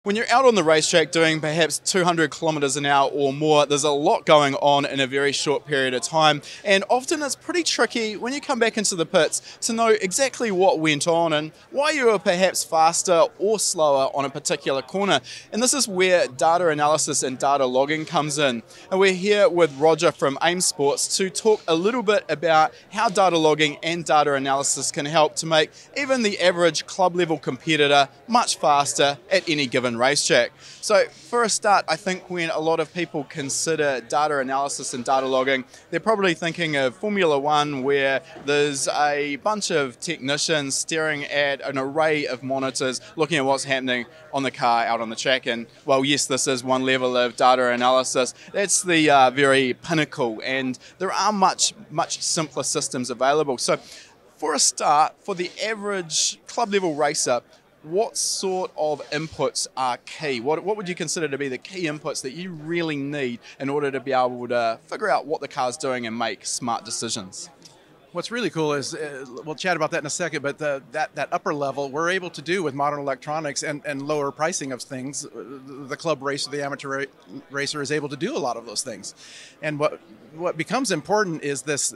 When you're out on the racetrack doing perhaps 200 kilometers an hour or more, there's a lot going on in a very short period of time, and often it's pretty tricky when you come back into the pits to know exactly what went on and why you were perhaps faster or slower on a particular corner. And this is where data analysis and data logging comes in. And we're here with Roger from AiM Sports to talk a little bit about how data logging and data analysis can help to make even the average club level competitor much faster at any given racetrack. So for a start, I think when a lot of people consider data analysis and data logging, they're probably thinking of Formula One, where there's a bunch of technicians staring at an array of monitors looking at what's happening on the car out on the track. And while yes, this is one level of data analysis, that's the very pinnacle, and there are much simpler systems available. So for a start, for the average club level racer, what sort of inputs are key? What would you consider to be the key inputs that you really need in order to be able to figure out what the car's doing and make smart decisions? What's really cool is, we'll chat about that in a second, but that upper level we're able to do with modern electronics and lower pricing of things. The club racer, the amateur racer is able to do a lot of those things. And what becomes important is this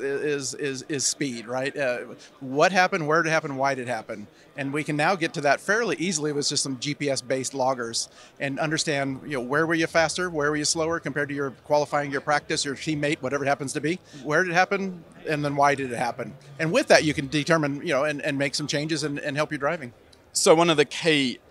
is speed, right? What happened, where did it happen, why did it happen? And we can now get to that fairly easily with just some GPS-based loggers and understand, where were you faster, where were you slower compared to your qualifying, your practice, your teammate, whatever it happens to be. Where did it happen, and then why did it happen? And with that, you can determine, and make some changes and help your driving. So one of the key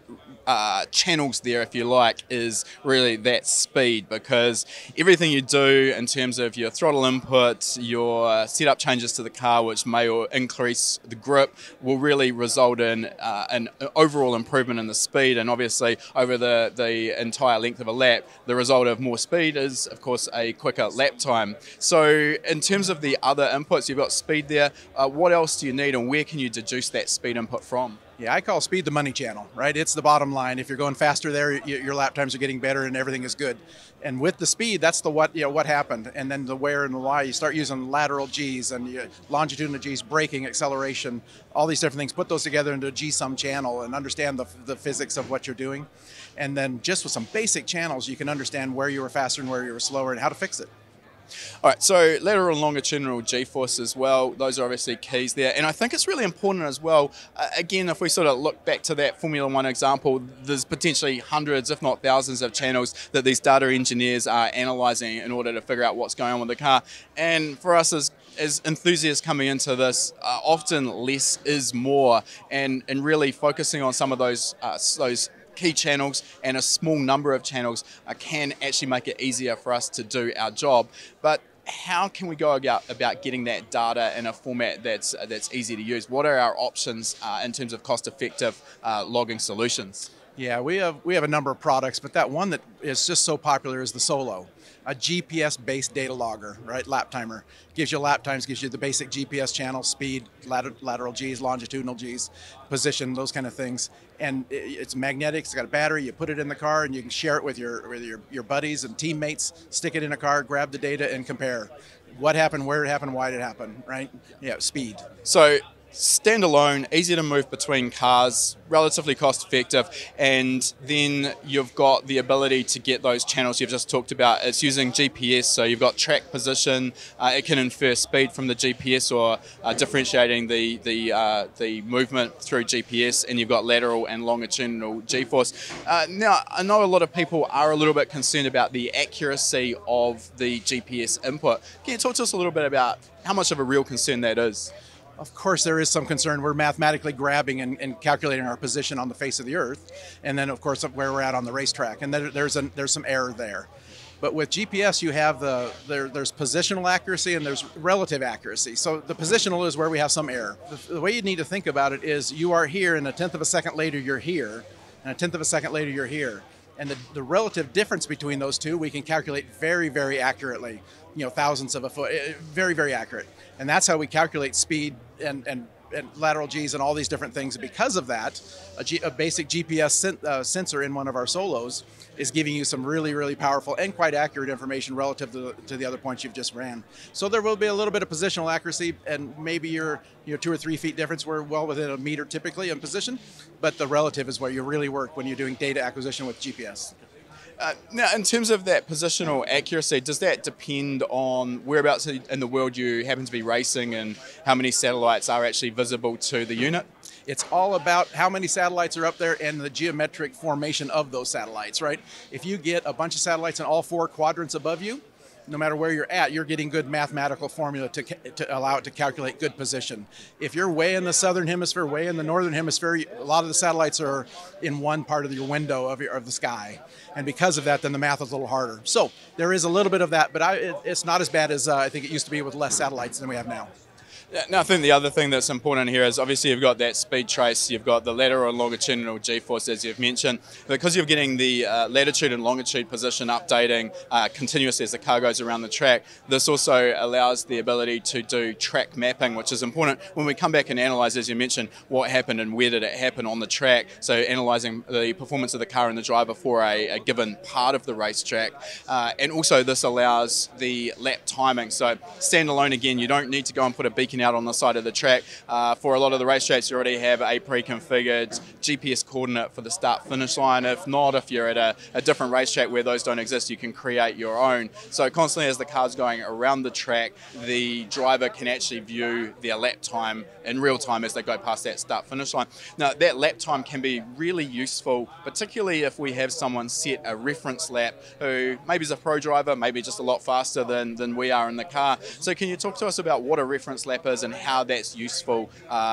channels there, if you like, is really that speed, because everything you do in terms of your throttle input, your setup changes to the car, which may increase the grip, will really result in an overall improvement in the speed. And obviously over the entire length of a lap, the result of more speed is of course a quicker lap time. So in terms of the other inputs, you've got speed there. What else do you need, and where can you deduce that speed input from? Yeah, I call speed the money channel, right? It's the bottom line. If you're going faster there, your lap times are getting better and everything is good. And with the speed, that's the what happened. And then the where and the why. You start using lateral Gs and longitudinal Gs, braking, acceleration, all these different things. Put those together into a G-sum channel and understand the physics of what you're doing. And then just with some basic channels, you can understand where you were faster and where you were slower and how to fix it. All right, so lateral and longitudinal G-force as well, those are obviously keys there. And I think it's really important as well, again, if we sort of look back to that Formula One example, there's potentially hundreds, if not thousands of channels that these data engineers are analysing in order to figure out what's going on with the car. And for us as enthusiasts coming into this, often less is more, and really focusing on some of those key channels and a small number of channels can actually make it easier for us to do our job. But how can we go about getting that data in a format that's easy to use? What are our options in terms of cost-effective logging solutions? Yeah, we have a number of products, but that one that is just so popular is the Solo, a GPS-based data logger, right? Lap timer. Gives you lap times, gives you the basic GPS channel, speed, lateral Gs, longitudinal Gs, position, those kind of things. And it's magnetic, it's got a battery, you put it in the car and you can share it with your buddies and teammates, stick it in a car, grab the data and compare. What happened, where it happened, why did it happen, right? Yeah, speed. So standalone, easy to move between cars, relatively cost effective, and then you've got the ability to get those channels you've just talked about. It's using GPS, so you've got track position, it can infer speed from the GPS or differentiating the movement through GPS, and you've got lateral and longitudinal G-force. Now, I know a lot of people are a little bit concerned about the accuracy of the GPS input. Can you talk to us a little bit about how much of a real concern that is? Of course, there is some concern. We're mathematically grabbing and calculating our position on the face of the earth, and then, of course, where we're at on the racetrack. And there's some error there. But with GPS, you have there's positional accuracy and there's relative accuracy. So the positional is where we have some error. The way you need to think about it is you are here, and a tenth of a second later you're here, and a tenth of a second later you're here. And the relative difference between those two we can calculate very, very accurately. Thousandths of a foot, very, very accurate. And that's how we calculate speed and and lateral G's and all these different things. Because of that, a basic GPS sensor in one of our Solos is giving you some really, really powerful and quite accurate information relative to the other points you've just ran. So there will be a little bit of positional accuracy, and maybe your 2 or 3 feet difference. We're well within a meter typically in position, but the relative is where you really work when you're doing data acquisition with GPS. Now, in terms of that positional accuracy, does that depend on whereabouts in the world you happen to be racing and how many satellites are actually visible to the unit? It's all about how many satellites are up there and the geometric formation of those satellites, right? If you get a bunch of satellites in all 4 quadrants above you, no matter where you're at, you're getting good mathematical formula to allow it to calculate good position. If you're way in the southern hemisphere, way in the northern hemisphere, a lot of the satellites are in one part of your window of the sky. And because of that, then the math is a little harder. So there is a little bit of that, but it's not as bad as I think it used to be with less satellites than we have now. Now, I think the other thing that's important here is obviously you've got that speed trace, you've got the lateral and longitudinal G-force as you've mentioned. Because you're getting the latitude and longitude position updating continuously as the car goes around the track, this also allows the ability to do track mapping, which is important when we come back and analyse, as you mentioned, what happened and where did it happen on the track. So analysing the performance of the car and the driver for a given part of the racetrack. And also this allows the lap timing. So standalone again, you don't need to go and put a beacon out on the side of the track. For a lot of the racetracks, you already have a pre-configured GPS coordinate for the start-finish line. If not, if you're at a different racetrack where those don't exist, you can create your own. So constantly as the car's going around the track, the driver can actually view their lap time in real time as they go past that start-finish line. Now, that lap time can be really useful, particularly if we have someone set a reference lap who maybe is a pro driver, maybe just a lot faster than we are in the car. So can you talk to us about what a reference lap is and how that's useful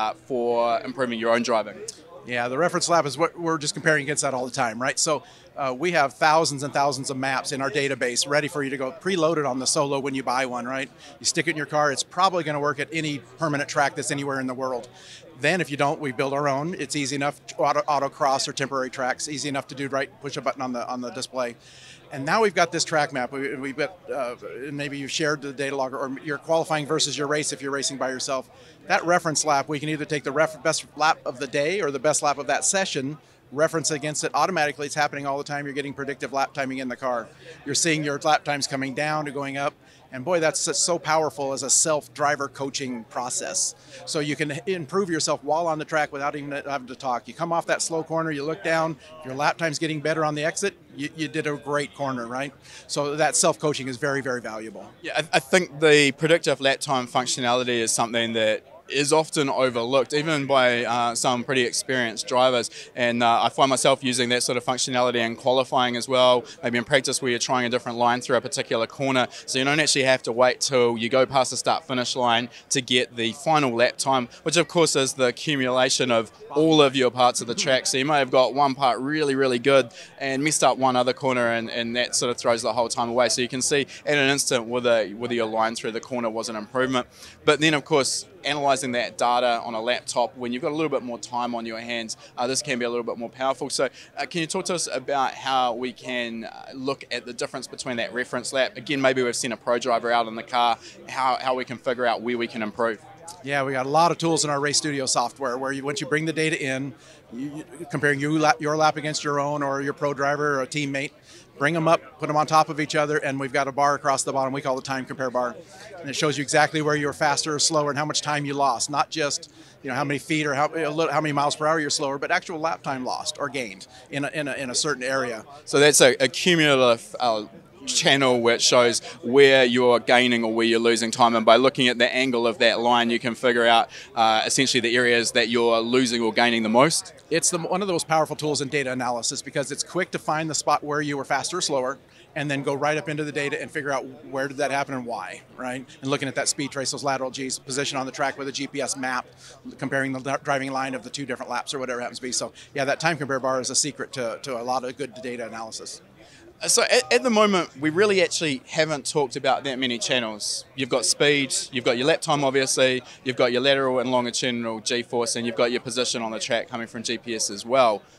for improving your own driving? Yeah, the reference lap is what we're just comparing against that all the time, right? So we have thousands and thousands of maps in our database ready for you to go preloaded on the Solo when you buy one, right? You stick it in your car, it's probably going to work at any permanent track that's anywhere in the world. Then if you don't, we build our own. It's easy enough, autocross or temporary tracks, easy enough to do, right? Push a button on the display. And now we've got this track map. We've got, maybe you've shared the data logger, or you're qualifying versus your race if you're racing by yourself. That reference lap, we can either take the best lap of the day or the best lap of that session, reference against it automatically. It's happening all the time. You're getting predictive lap timing in the car. You're seeing your lap times coming down or going up. And boy, that's so powerful as a self-driver coaching process. So you can improve yourself while on the track without even having to talk. You come off that slow corner, you look down, your lap time's getting better on the exit, you did a great corner, right? So that self-coaching is very, very valuable. Yeah, I think the predictive lap time functionality is something that is often overlooked, even by some pretty experienced drivers. And I find myself using that sort of functionality in qualifying as well, maybe in practice where you're trying a different line through a particular corner. So you don't actually have to wait till you go past the start-finish line to get the final lap time, which of course is the accumulation of all of your parts of the track. So you may have got one part really, really good and messed up one other corner, and that sort of throws the whole time away. So you can see at an instant whether your line through the corner was an improvement. But then, of course, analysing that data on a laptop when you've got a little bit more time on your hands, this can be a little bit more powerful. So can you talk to us about how we can look at the difference between that reference lap? Again, maybe we've seen a pro driver out in the car, how we can figure out where we can improve. Yeah, we got a lot of tools in our Race Studio software where once you bring the data in, comparing your lap against your own or your pro driver or a teammate, bring them up, put them on top of each other, and we've got a bar across the bottom we call the time compare bar. And it shows you exactly where you're faster or slower and how much time you lost, not just how many feet or how many miles per hour you're slower, but actual lap time lost or gained in a certain area. So that's a cumulative channel which shows where you're gaining or where you're losing time, and by looking at the angle of that line you can figure out essentially the areas that you're losing or gaining the most. It's one of the most powerful tools in data analysis because it's quick to find the spot where you were faster or slower and then go right up into the data and figure out where did that happen and why, right? And looking at that speed trace, those lateral G's, position on the track with a GPS map, comparing the driving line of the 2 different laps or whatever it happens to be. So yeah, that time compare bar is a secret to a lot of good data analysis. So at the moment, we really actually haven't talked about that many channels. You've got speed, you've got your lap time obviously, you've got your lateral and longitudinal G-force, and you've got your position on the track coming from GPS as well.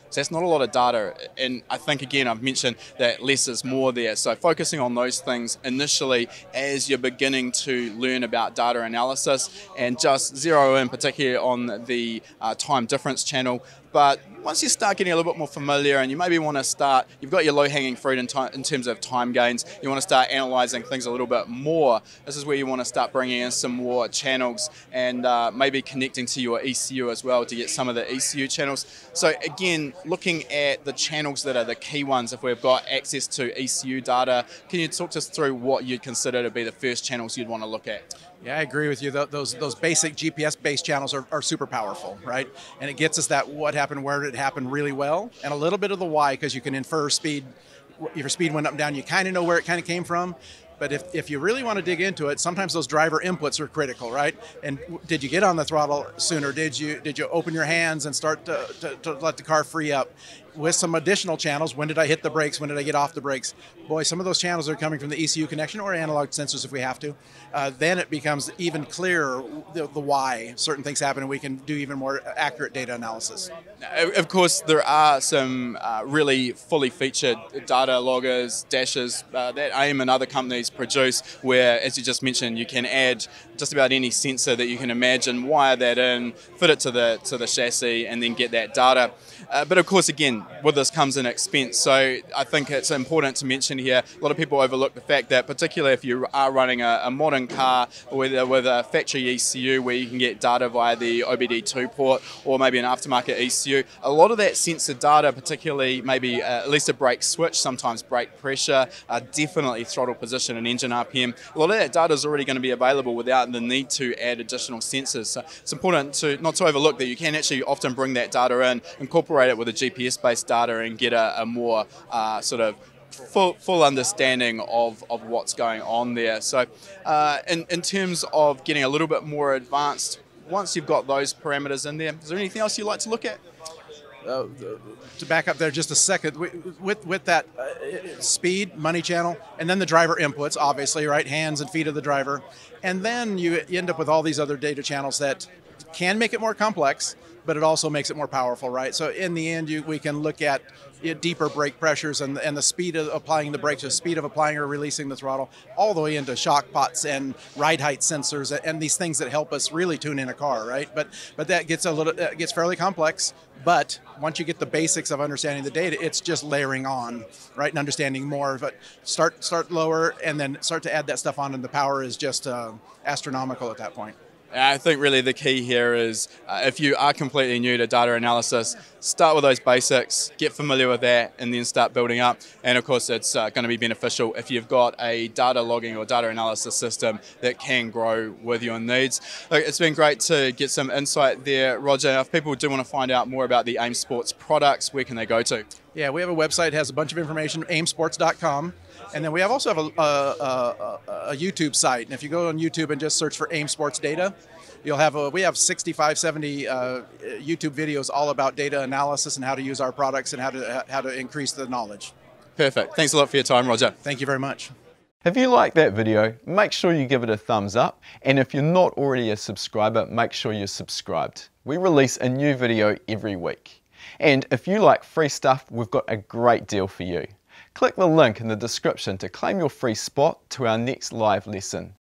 So that's not a lot of data. And I think, again, I've mentioned that less is more there. So focusing on those things initially as you're beginning to learn about data analysis, and just zero in particularly on the time difference channel. But once you start getting a little bit more familiar, and you maybe want to start, you've got your low-hanging fruit in terms of time gains, you want to start analyzing things a little bit more, this is where you want to start bringing in some more channels, and maybe connecting to your ECU as well to get some of the ECU channels. So again, looking at the channels that are the key ones, if we've got access to ECU data, can you talk us through what you'd consider to be the first channels you'd want to look at? Yeah, I agree with you. Those basic GPS-based channels are super powerful, right? And it gets us that what happened, where did it happen really well, and a little bit of the why, because you can infer speed. If your speed went up and down, you kind of know where it kind of came from. But if you really want to dig into it, sometimes those driver inputs are critical, right? And did you get on the throttle sooner? Did you open your hands and start to let the car free up? With some additional channels, when did I hit the brakes? When did I get off the brakes? Boy, some of those channels are coming from the ECU connection or analog sensors if we have to. Then it becomes even clearer the why certain things happen, and we can do even more accurate data analysis. Of course, there are some really fully featured data loggers, dashes that AiM and other companies produce, where, as you just mentioned, you can add just about any sensor that you can imagine, wire that in, fit it to the chassis, and then get that data. But of course, again, with this comes an expense. So I think it's important to mention here, a lot of people overlook the fact that, particularly if you are running a modern car with a factory ECU where you can get data via the OBD2 port, or maybe an aftermarket ECU, a lot of that sensor data, particularly maybe at least a brake switch, sometimes brake pressure, definitely throttle position and engine RPM, a lot of that data is already going to be available without the need to add additional sensors. So it's important to not to overlook that you can actually often bring that data in, incorporate it with a GPS-based data, and get a more sort of full understanding of what's going on there. So in terms of getting a little bit more advanced, once you've got those parameters in there, is there anything else you'd like to look at? To back up there just a second, with that speed, money channel, and then the driver inputs, obviously, right, hands and feet of the driver, and then you end up with all these other data channels that can make it more complex, but it also makes it more powerful, right? So in the end, we can look at deeper brake pressures and the speed of applying the brakes, the speed of applying or releasing the throttle, all the way into shock pots and ride height sensors and these things that help us really tune in a car, right? But that gets gets fairly complex. But once you get the basics of understanding the data, it's just layering on, right, and understanding more. But start lower and then start to add that stuff on, and the power is just astronomical at that point. I think really the key here is if you are completely new to data analysis, start with those basics, get familiar with that, and then start building up. And of course, it's going to be beneficial if you've got a data logging or data analysis system that can grow with your needs. Look, it's been great to get some insight there, Roger. If people do want to find out more about the AiM Sports products, where can they go to? Yeah, we have a website, has a bunch of information, aimsports.com. And then we also have a YouTube site. And if you go on YouTube and just search for AiM Sports Data, you'll have we have 65, 70 YouTube videos all about data analysis and how to use our products and how to increase the knowledge. Perfect. Thanks a lot for your time, Roger. Thank you very much. If you like that video, make sure you give it a thumbs up. And if you're not already a subscriber, make sure you're subscribed. We release a new video every week. And if you like free stuff, we've got a great deal for you. Click the link in the description to claim your free spot to our next live lesson.